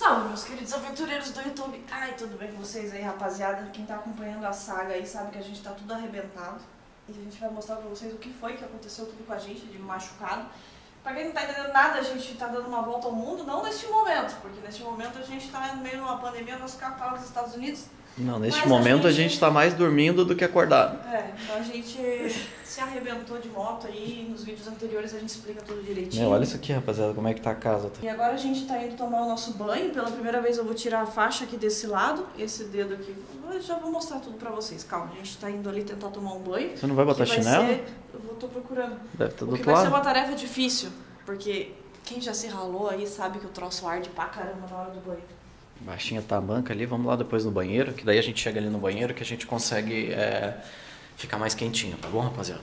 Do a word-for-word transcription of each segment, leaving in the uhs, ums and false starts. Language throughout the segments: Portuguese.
Salve, meus queridos aventureiros do YouTube. Ai, tudo bem com vocês aí, rapaziada? Quem tá acompanhando a saga aí sabe que a gente tá tudo arrebentado. E a gente vai mostrar pra vocês o que foi que aconteceu tudo com a gente, de machucado. Pra quem não tá entendendo nada, a gente tá dando uma volta ao mundo, não neste momento, porque neste momento a gente tá no meio de uma pandemia, nosso carro tá nos Estados Unidos. Não, neste Mas momento a gente... a gente tá mais dormindo do que acordado. É, então a gente se arrebentou de moto aí, nos vídeos anteriores a gente explica tudo direitinho. Meu, olha isso aqui, rapaziada, como é que tá a casa. E agora a gente tá indo tomar o nosso banho. Pela primeira vez eu vou tirar a faixa aqui desse lado, esse dedo aqui. Eu já vou mostrar tudo pra vocês, calma. A gente tá indo ali tentar tomar um banho. Você não vai botar vai chinelo? Ser... Eu vou, tô procurando. Deve estar do o que outro vai lado. ser uma tarefa difícil, porque quem já se ralou aí sabe que o troço arde pra caramba na hora do banho. Baixinha tá a banca ali, vamos lá depois no banheiro, que daí a gente chega ali no banheiro que a gente consegue é, ficar mais quentinho, tá bom, rapaziada?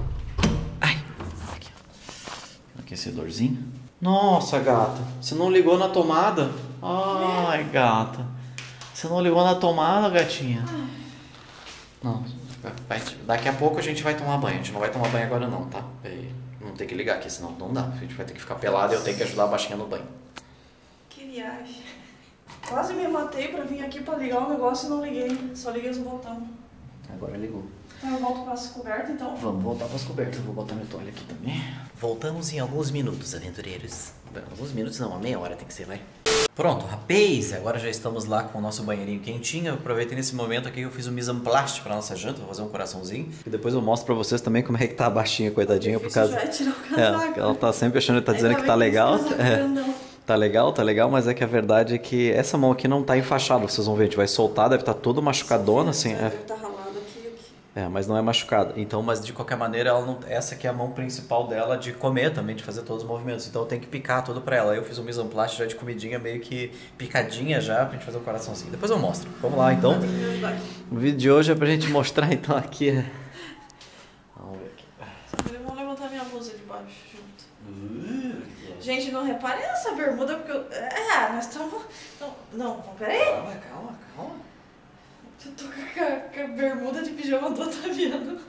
Ai, aqui, ó. Aquecedorzinho. Nossa, gata, você não ligou na tomada? Ai, gata, você não ligou na tomada, gatinha? Não, vai, daqui a pouco a gente vai tomar banho, a gente não vai tomar banho agora não, tá? Não tem que ligar aqui, senão não dá, a gente vai ter que ficar pelado e eu tenho que ajudar a baixinha no banho. Que viagem. Quase me matei pra vir aqui pra ligar o negócio e não liguei. Só liguei os botões. Agora ligou. Então eu volto para as cobertas, então. Vamos voltar para as cobertas. Vou botar minha toalha aqui também. Voltamos em alguns minutos, aventureiros. Alguns minutos não, uma meia hora tem que ser, vai. Pronto, rapaz. Agora já estamos lá com o nosso banheirinho quentinho. Eu aproveitei nesse momento aqui que eu fiz um mise en place para nossa janta. Vou fazer um coraçãozinho. E depois eu mostro para vocês também como é que tá a baixinha, coitadinha. Por causa... Já é tirar o casaco. É, ela tá sempre achando que tá dizendo que tá legal. É. Tá legal, tá legal, mas é que a verdade é que essa mão aqui não tá enfaixada, vocês vão ver, a gente vai soltar, deve estar tá toda machucadona, assim. Deve É. estar ralado aqui e aqui. É, mas não é machucada. Então, mas de qualquer maneira, ela não... essa aqui é a mão principal dela de comer também, de fazer todos os movimentos. Então eu tenho que picar tudo pra ela. Eu fiz um mise en place já de comidinha, meio que picadinha já, pra gente fazer o coraçãozinho. Depois eu mostro. Vamos lá, então. O vídeo de hoje é pra gente mostrar, então, aqui. Vamos ver aqui. Vamos levantar minha blusa de baixo junto. Uh. Gente, não reparem nessa bermuda, porque eu... É, nós estamos... Não, não, peraí. Calma, calma, calma. Eu tô com a, com a bermuda de pijama do Otaviano.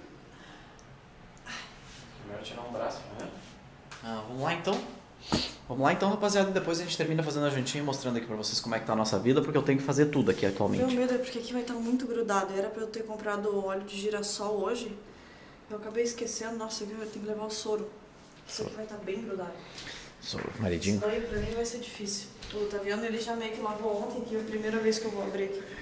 Primeiro tirar um braço, primeiro. Ah, vamos lá então. Vamos lá então, rapaziada. Depois a gente termina fazendo a jantinha e mostrando aqui pra vocês como é que tá a nossa vida, porque eu tenho que fazer tudo aqui atualmente. Meu medo é porque aqui vai estar muito grudado. Era pra eu ter comprado óleo de girassol hoje. Eu acabei esquecendo. Nossa, aqui eu tenho que levar o soro. Isso aqui vai estar bem grudado. Soro, maridinho. Isso daí pra mim vai ser difícil. O Otaviano, ele já meio que lavou ontem, que é a primeira vez que eu vou abrir aqui.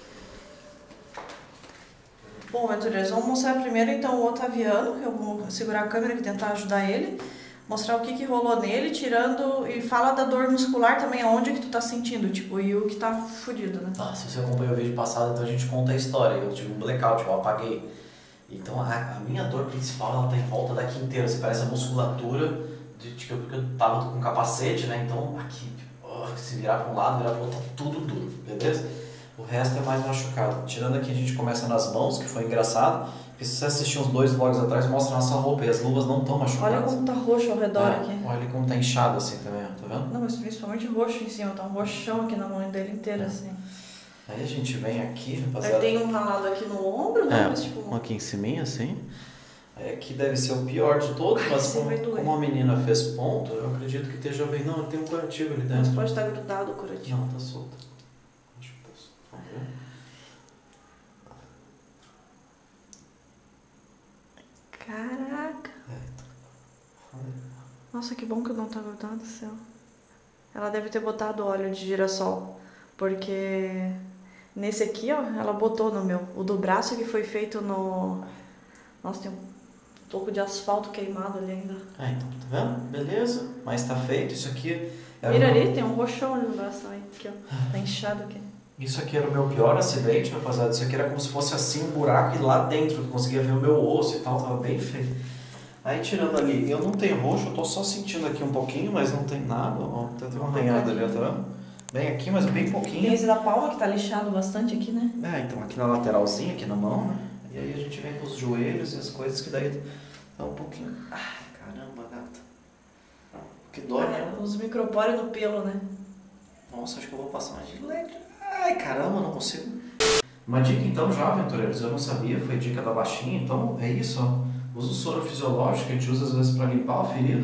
Bom, aventureiros, vamos mostrar primeiro então o Otaviano. Eu vou segurar a câmera e tentar ajudar ele. Mostrar o que que rolou nele, tirando... E fala da dor muscular também, aonde que tu tá sentindo, tipo, e o que tá fudido, né? Ah, se você acompanhou o vídeo passado, então a gente conta a história. Eu tive um blackout, eu apaguei. Então a, a minha dor principal, ela tá em volta daqui inteira. Você parece a musculatura de, de que eu, porque eu tava com capacete, né? Então aqui, oh, se virar pra um lado, virar pro outro, tá tudo duro, beleza? O resto é mais machucado. Tirando aqui, a gente começa nas mãos, que foi engraçado. Porque se você assistir uns dois vlogs atrás, mostra a nossa roupa e as luvas não estão machucadas. Olha como tá roxo ao redor é, aqui. Olha como tá inchado assim também, tá vendo? Não, mas principalmente roxo em cima, tá um roxão aqui na mão dele inteira, é. assim. Aí a gente vem aqui, rapaziada. Aí tem um ralado aqui no ombro, né? É, mas, tipo... um aqui em cima, assim. Aí aqui deve ser o pior de todos, mas como, como a menina fez ponto, eu acredito que esteja bem. Não, tem um curativo ali dentro. Mas pode estar grudado o curativo. Não, tá solto. Deixa eu posso. Vamos ver. Caraca. Nossa, que bom que não tá grudado do céu. Ela deve ter botado óleo de girassol. Porque nesse aqui, ó, ela botou no meu. O do braço que foi feito no... Nossa, tem um pouco de asfalto queimado ali ainda. Ah, então, tá vendo? Beleza. Mas tá feito. Isso aqui... Mira meu... ali, tem um roxão ali no braço. Aí, aqui, ó. Tá inchado aqui. Isso aqui era o meu pior acidente, rapaziada. Isso aqui era como se fosse assim um buraco e lá dentro eu conseguia ver o meu osso e tal, tava bem feio. Aí tirando ali, eu não tenho roxo, eu tô só sentindo aqui um pouquinho, mas não tem nada. Ó, tá uma arranhada ali, tá vendo? Bem aqui, mas bem pouquinho. Tem esse da palma que tá lixado bastante aqui, né? É, então aqui na lateralzinha, aqui na mão, né? E aí a gente vem com os joelhos e as coisas que daí dá um pouquinho. Ai, caramba, gata. Que dói, né? Os micropórios no pelo, né? Nossa, acho que eu vou passar uma gilete. Ai, caramba, não consigo. Uma dica então já, aventureiros, eu não sabia, foi dica da baixinha, então é isso, ó. Usa o soro fisiológico que a gente usa às vezes para limpar a ferida,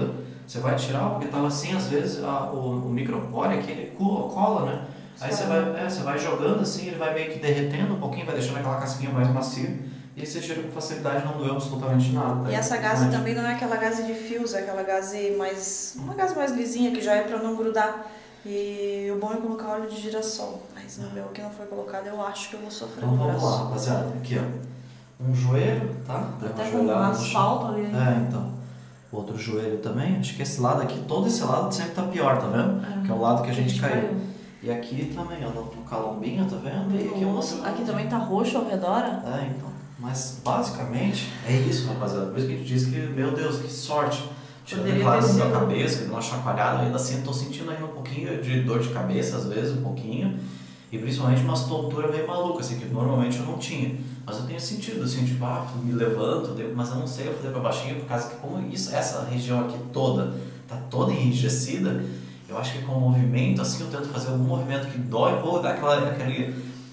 você vai tirar, porque tava assim, às vezes, a, o, o micropore aqui, ele cola, cola, né? Aí você vai, é, você vai jogando assim, ele vai meio que derretendo um pouquinho, vai deixando aquela casquinha mais macia. E aí você tira com facilidade, não doeu absolutamente nada. Tá? E essa gaze também não é aquela gaze de fios, é aquela gaze mais... uma gaze mais lisinha, que já é pra não grudar. E o bom é colocar óleo de girassol. Mas no meu que não foi colocado, eu acho que eu vou sofrer então, no vamos braço. lá, rapaziada. Aqui, ó. Um joelho, tá? Até com um asfalto ali. É, então. Outro joelho também. Acho que esse lado aqui, todo esse lado sempre tá pior, tá vendo? É. Que é o lado que a gente, a gente caiu. caiu. E aqui também, ó, no calombinho, tá vendo? E aqui, Nossa, aqui também tá roxo ao redor. É, então. Mas basicamente é isso, rapaziada. Por isso que a gente diz que, meu Deus, que sorte. Tirando a claro da cabeça, que deu uma chacoalhada, ainda assim tô sentindo ainda um pouquinho de dor de cabeça, às vezes, um pouquinho. E principalmente umas tonturas meio malucas, assim, que normalmente eu não tinha. Mas eu tenho sentido, assim, tipo, ah, me levanto, mas eu não sei, eu falei pra baixinha, por causa que como isso, essa região aqui toda tá toda enrijecida, eu acho que com o movimento, assim, eu tento fazer algum movimento que dói, ou dá aquela, aquele,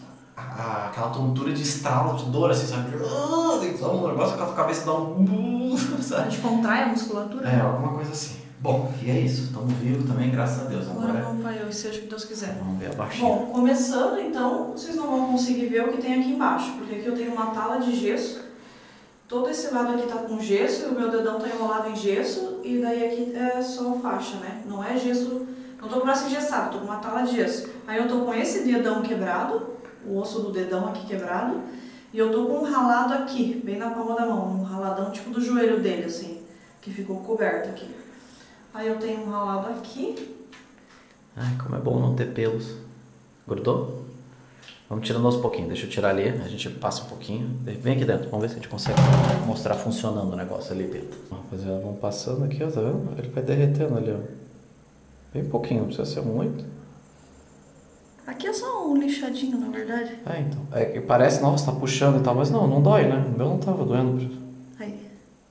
a, aquela tontura de estralo, de dor, assim, sabe? Então, o negócio que a cabeça dá um... sabe? A gente contrai a musculatura. É, alguma coisa assim. Bom, e é isso, estamos vivos também, graças a Deus. Agora, Agora vamos para eu, seja o que Deus quiser. Vamos ver a baixinha. Bom, começando então, vocês não vão conseguir ver o que tem aqui embaixo, porque aqui eu tenho uma tala de gesso, todo esse lado aqui tá com gesso, e o meu dedão tá enrolado em gesso, e daí aqui é só faixa, né? Não é gesso, não tô com o braço engessado, tô com uma tala de gesso. Aí eu tô com esse dedão quebrado, o osso do dedão aqui quebrado, e eu tô com um ralado aqui, bem na palma da mão, um raladão tipo do joelho dele, assim, que ficou coberto aqui. Aí eu tenho um ralado aqui. Ai, como é bom não ter pelos. Grudou? Vamos tirando aos pouquinhos. Deixa eu tirar ali, a gente passa um pouquinho. Vem aqui dentro, vamos ver se a gente consegue mostrar funcionando o negócio ali dentro. Rapaziada, vamos passando aqui, ó, tá vendo? Ele vai derretendo ali, ó. Bem pouquinho, não precisa ser muito. Aqui é só um lixadinho, na verdade. É, então. É que parece, nossa, tá puxando e tal, mas não, não dói, né? O meu não tava doendo. Aí.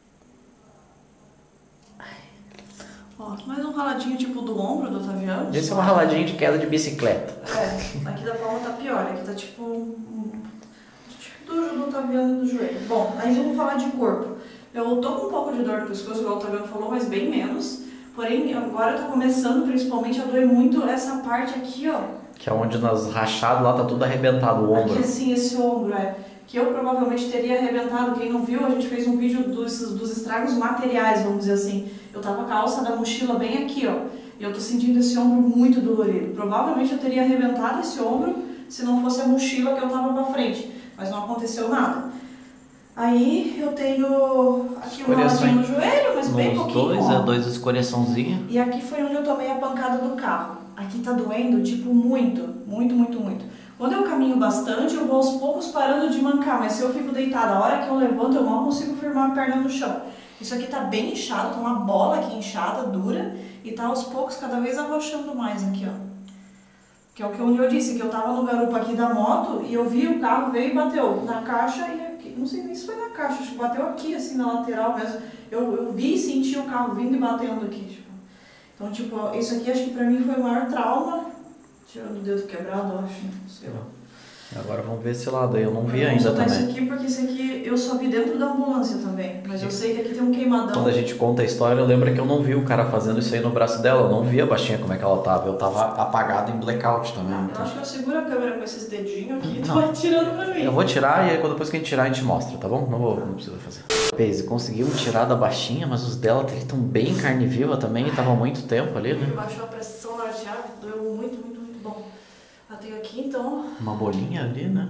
Ó, mais um raladinho tipo do ombro do Otaviano. Esse é um raladinho de queda de bicicleta. É, aqui da palma tá pior, aqui tá tipo um, tipo do, do Otaviano do joelho. Bom, aí vamos falar de corpo. Eu tô com um pouco de dor no pescoço, igual o Otaviano falou, mas bem menos. Porém, agora tá começando principalmente a doer muito essa parte aqui, ó. Que é onde nas rachadas lá tá tudo arrebentado, o ombro. Aqui assim, esse ombro, é. Que eu provavelmente teria arrebentado. Quem não viu, a gente fez um vídeo dos, dos estragos materiais, vamos dizer assim. Eu tava com a alça da mochila bem aqui, ó. E eu tô sentindo esse ombro muito dolorido. Provavelmente eu teria arrebentado esse ombro se não fosse a mochila que eu tava pra frente. Mas não aconteceu nada. Aí eu tenho aqui um raladinho no joelho, mas bem pouquinho. Dois, é dois escoriaçãozinhos. E aqui foi onde eu tomei a pancada do carro. Aqui tá doendo, tipo, muito, muito, muito, muito. Quando eu caminho bastante, eu vou aos poucos parando de mancar, mas se eu fico deitada, a hora que eu levanto, eu mal consigo firmar a perna no chão. Isso aqui tá bem inchado, tá uma bola aqui inchada, dura, e tá aos poucos cada vez arrochando mais aqui, ó. Que é o que eu disse, que eu tava no garupa aqui da moto, e eu vi o carro, veio e bateu na caixa, e aqui, não sei nem se foi na caixa, acho que bateu aqui, assim, na lateral mesmo. Eu, eu vi e senti o carro vindo e batendo aqui, tipo. Então, tipo, isso aqui acho que pra mim foi o maior trauma, tirando o dedo quebrado, eu acho, não sei lá. Agora vamos ver esse lado aí, eu não vi eu ainda também. também. Isso aqui porque isso aqui eu só vi dentro da ambulância também, mas eu sei que aqui tem um queimadão. Quando a gente conta a história, eu lembro que eu não vi o cara fazendo isso aí no braço dela, eu não vi a baixinha como é que ela tava, eu tava apagado em blackout também. Ah, então. Eu acho que eu seguro a câmera com esses dedinhos aqui e tô tirando pra mim. Eu vou tirar e aí depois que a gente tirar a gente mostra, tá bom? Não, vou, não precisa fazer. Peise, conseguimos tirar da baixinha, mas os dela estão bem carne viva também, e tava há muito tempo ali, né? Baixou a pressão na arterial, doeu muito, muito, muito bom. Eu tenho aqui então... Uma bolinha ali, né?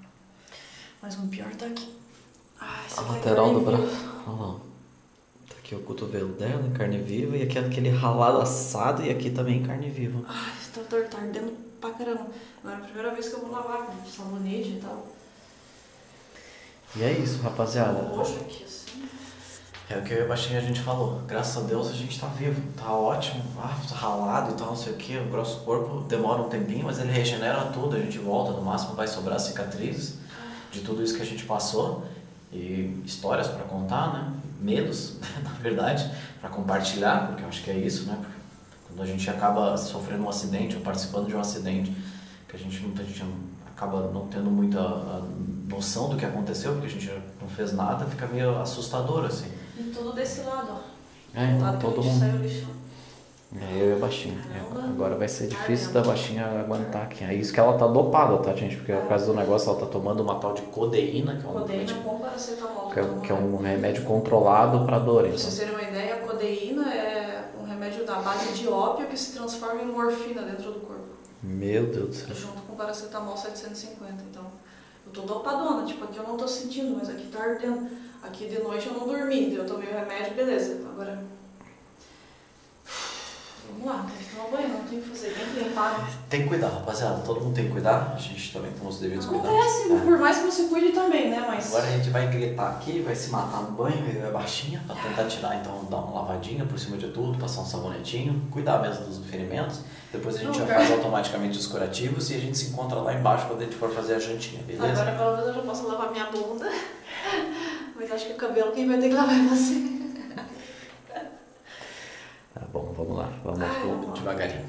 Mas o pior tá aqui. Ai, a lateral do braço. Olha lá. Tá aqui o cotovelo dela, em carne viva, e aqui aquele ralado assado, e aqui também em carne viva. Ai, essa dor tá ardendo pra caramba. Agora é a primeira vez que eu vou lavar com sabonete e tal. E é isso, rapaziada. Roxo aqui, assim. É o que eu e a baixinha a gente falou. Graças a Deus a gente tá vivo, tá ótimo, ah, tá ralado e tal, não sei o que. O nosso corpo demora um tempinho, mas ele regenera tudo. A gente volta, no máximo vai sobrar cicatrizes de tudo isso que a gente passou. E histórias pra contar, né? Medos, na verdade, pra compartilhar, porque eu acho que é isso, né? Porque quando a gente acaba sofrendo um acidente ou participando de um acidente, que a gente não, a gente não, acaba não tendo muita noção do que aconteceu, porque a gente não fez nada, fica meio assustador, assim. E tudo desse lado, ó. É, não, todo mundo. Saiu lixão. É, eu e a baixinha. É, agora vai ser difícil da baixinha aguentar aqui. É isso que ela tá dopada, tá, gente? Porque por causa do negócio ela tá tomando uma tal de codeína, que é um, Codeína com paracetamol. que é, que é um remédio controlado pra dor. Pra Então. vocês terem uma ideia, a codeína é um remédio da base de ópio que se transforma em morfina dentro do corpo. Meu Deus do céu. Junto com paracetamol setecentos e cinquenta. Então, eu tô dopadona. Tipo, aqui eu não tô sentindo, mas aqui tá ardendo. Aqui de noite eu não dormi. Eu tomei o remédio, beleza. Agora... Vamos lá, tem que tomar banho, não tem o que fazer, tem que limpar. Tem que cuidar, rapaziada. Todo mundo tem que cuidar. A gente também tem os devidos cuidados. Acontece, É. por mais que você cuide também, né? Mas... Agora a gente vai gritar aqui, vai se matar no banho, vai baixinha, pra tentar tirar, então dar uma lavadinha por cima de tudo, passar um sabonetinho, cuidar mesmo dos ferimentos. Depois a gente Não, já cara. faz automaticamente os curativos e a gente se encontra lá embaixo quando a gente for fazer a jantinha, beleza? Agora pelo menos eu já posso lavar minha bunda. Mas acho que o cabelo quem vai ter que lavar é você. Tá bom, vamos lá, vamos Ai, vamos vamos lá. devagarinho.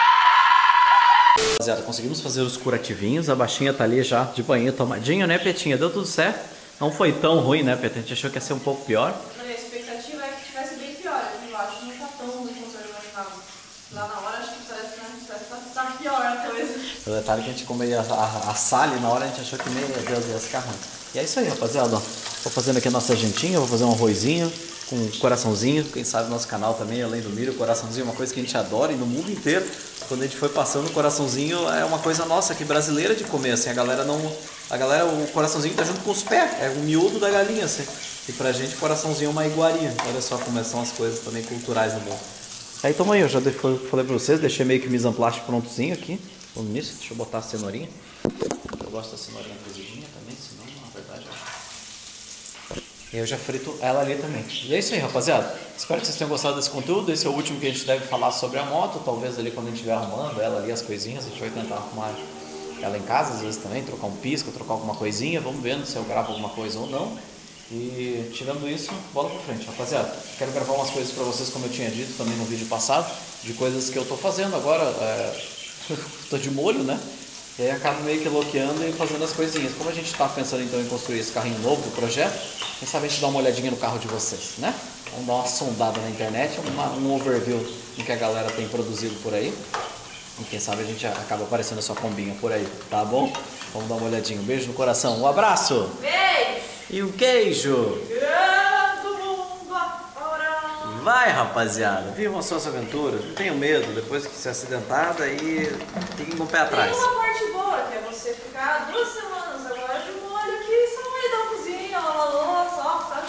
Rapaziada, conseguimos fazer os curativinhos, a baixinha tá ali já de banho tomadinho, né, Petinha? Deu tudo certo. Não foi tão ruim, né, Petinha? A gente achou que ia ser um pouco pior. A expectativa é que tivesse bem pior, aqui embaixo não tá tão ruim quanto eu imaginava. Lá na hora acho que parece, né, parece que tá pior a coisa. O detalhe é que a gente comeu a, a, a sal e na hora a gente achou que, meu Deus, ia ficar ruim. E é isso aí, rapaziada, ó. Tô fazendo aqui a nossa jantinha, vou fazer um arrozinho com um coraçãozinho. Quem sabe no nosso canal também, além do milho, o coraçãozinho é uma coisa que a gente adora e no mundo inteiro. Quando a gente foi passando o coraçãozinho, é uma coisa nossa aqui brasileira de comer, assim, a galera não... A galera, o coraçãozinho tá junto com os pés, é o miúdo da galinha, assim. E pra gente, o coraçãozinho é uma iguaria. Olha só como são as coisas também culturais no mundo. Aí, toma aí, eu já de- foi- falei pra vocês, deixei meio que o mise en place prontozinho aqui. Vamos nisso, deixa eu botar a cenourinha. Eu gosto da cenourinha cozidinha também, senão, na verdade, eu... E eu já frito ela ali também. E é isso aí, rapaziada. Espero que vocês tenham gostado desse conteúdo. Esse é o último que a gente deve falar sobre a moto. Talvez ali quando a gente estiver arrumando ela ali, as coisinhas, a gente vai tentar arrumar ela em casa, às vezes também, trocar um pisco, trocar alguma coisinha. Vamos vendo se eu gravo alguma coisa ou não. E tirando isso, bola pra frente, rapaziada. Quero gravar umas coisas pra vocês, como eu tinha dito também no vídeo passado, de coisas que eu tô fazendo agora. É... tô de molho, né? E aí acabo meio que loqueando e fazendo as coisinhas. Como a gente tá pensando então em construir esse carrinho novo do projeto, quem sabe a gente dá uma olhadinha no carro de vocês, né? Vamos dar uma sondada na internet, uma, um overview do que a galera tem produzido por aí. E quem sabe a gente acaba aparecendo a sua combinha por aí, tá bom? Vamos dar uma olhadinha. Um beijo no coração, um abraço! Beijo! E um queijo! Todo mundo afora! Vai, rapaziada, vivam suas aventuras, não tenham medo, depois que se acidentar, daí fiquem com o pé atrás. Tem uma parte boa, que é você ficar duas semanas agora de molho aqui, só no meio da cozinha, lava louça, ó, tá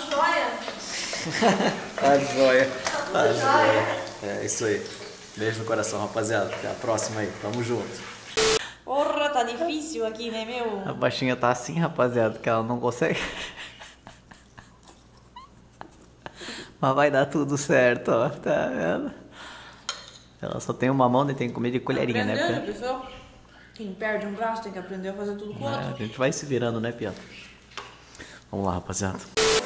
joia. Tá joia. Tá tudo Tá joia. É isso aí. Beijo no coração, rapaziada. Até a próxima aí. Tamo junto. Porra, tá difícil aqui, né, meu? A baixinha tá assim, rapaziada, que ela não consegue. Mas vai dar tudo certo, ó. Tá vendo? Ela só tem uma mão e tem que comer de colherinha, né, Aprendendo, Pia? pessoal? Quem perde um braço tem que aprender a fazer tudo com o É, outro. a gente vai se virando, né, Pia? Vamos lá, rapaziada.